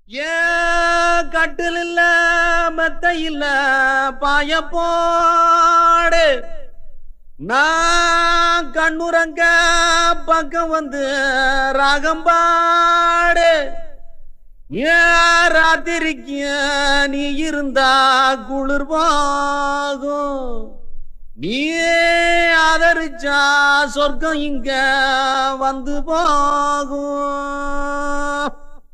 ஏன் கட்டில் இல்ல மெத்த இல்ல பாய போடு நான் கண்ணுரங்க பக்கம் வந்து ராகம்பாடு ஏன் ராத்திரிக்கு நீ இருந்தா குளிர்வாகும் நீ ஆதரிச்சா சொர்க்கம் இங்க வந்து போகும்.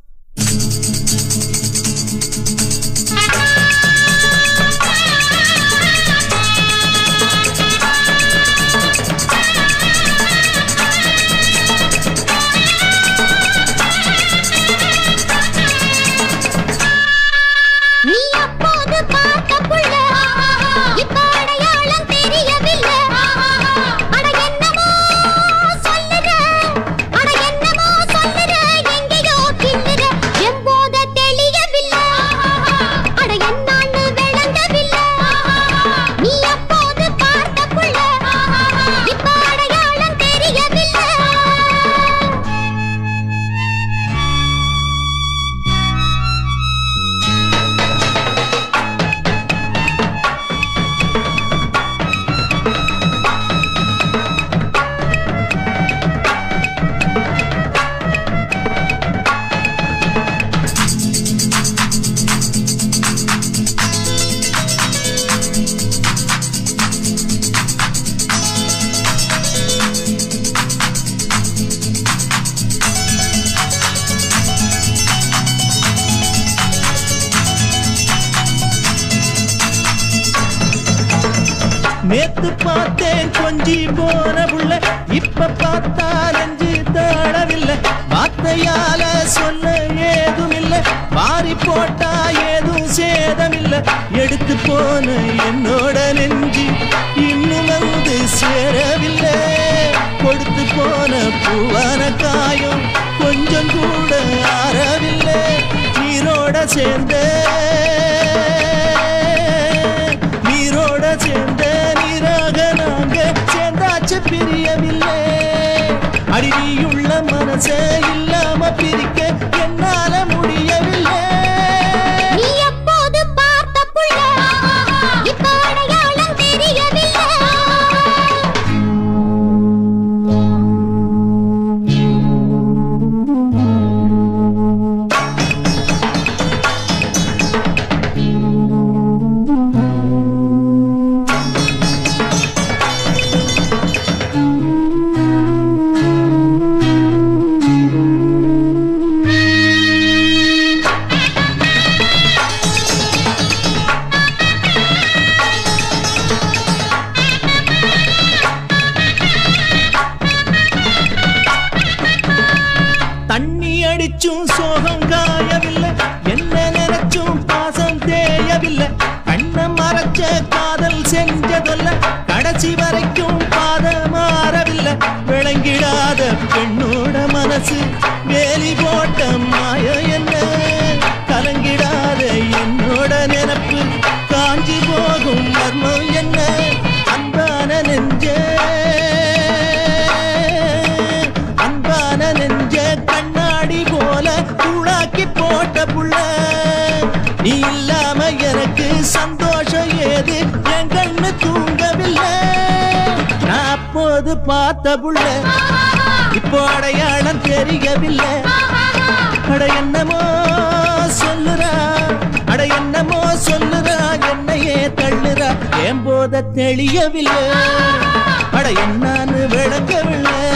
நேத்து பார்த்தேன் கொஞ்சி போன புள்ள இப்ப பார்த்தா நெஞ்சு தாழவில்லை வார்த்தையால சொல்ல ஏதும் இல்லை வாரி போட்டா ஏதும் சேதமில்லை எடுத்து போன என்னோட நெஞ்சு இன்னும் வந்து சேரவில்லை கொடுத்து போன பூவான காயம் கொஞ்சம் கூட ஆறவில்லை நீரோட சேர்ந்த நீராக நாங்க சேர்ந்தாச்சு பிரியவில்லை அடியுள்ள மனச இல்லாம பிரிக்க என்னால முடியவில்லை. நீ எப்போது பார்த்த புள்ள இப்ப அடையாளம் தெரியவில்லை. சோகம் காயவில்லை என்ன நினைச்சும் பாசம் தேயவில்லை கண்ண மறைச்ச காதல் செஞ்சதல்ல கடைசி வரைக்கும் பாத மாறவில்லை விளங்கிடாத பெண்ணோட மனசு வேலி போட்ட மாய என்ன கலங்கிடாத என்னோட நினைப்பு காஞ்சி போகும் மர்மம் என்ன அன்பான நெஞ்ச கண்ணாடி போல தூளாக்கி போட்ட புள்ள நீ இல்லாம எனக்கு சந்தோஷம் ஏது என் கண்ணு தூங்கவில்லை நான் அப்போது பார்த்த புள்ள இப்போ அடையாளம் தெரியவில்லை அட என்னமோ சொல்லுறா அட என்னமோ சொல்லுறா என்னையே தள்ளுறா என் போத தெளியவில்லை அட என்னான்னு விளங்கவில்லை.